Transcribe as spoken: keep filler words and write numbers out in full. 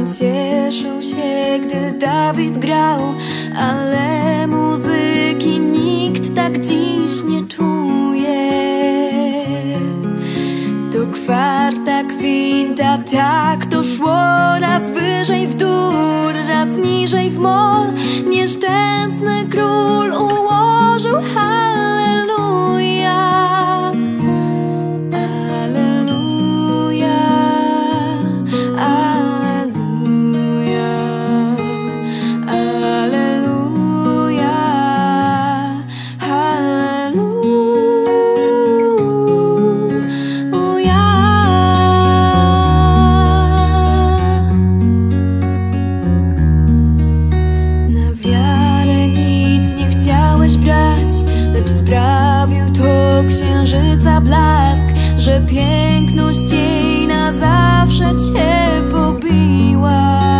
cieszył się, gdy Dawid grał, ale muzyki nikt tak dziś nie czuje. To kwarta, kwinta, tak to szło, raz wyżej w dół, raz niżej w mol. Nieszczęsny król ułożył halleluja. Sprawił to księżyca blask, że piękność jej na zawsze cię pobiła.